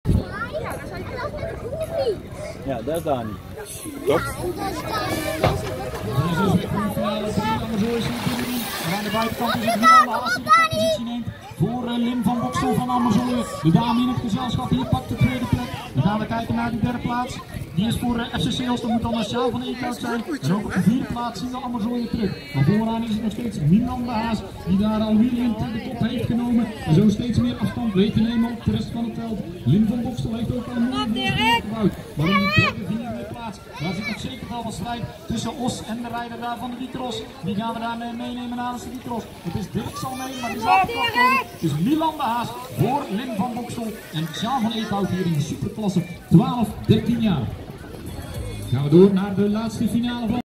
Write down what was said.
Ja, daar is Dani. Top. Aan de buitenkant is het Milan Haas die de koppositie neemt voor Lim van Boksel van Amazone. De dame in het gezelschap hier pakt de tweede plek. Dan gaan we kijken naar die derde plaats. Die is voor FC Seels, dat moet dan Sjaal van Eekhout zijn. En ook op de vierde plaats zien we Amazone terug. Maar vooraan is het nog steeds Milan Haas die daar al William ter de top heeft genomen. En zo steeds meer afstand weet te nemen op de rest van het veld. Lim van Boksel heeft ook al mooi gebouwd. Maar in de derde, vierde plaats, daar zit nog zeker wel wat strijd tussen Os en de rijder daar van de Wietros. Die gaan we daar meenemen namens de Wietros. Het is Dirk zal mee, maar die is afgekomen. Het is Milan de Haas voor Lim van Boksel en Sjaal van Eekhout hier in de superklasse 12-13 jaar. Gaan we door naar de laatste finale van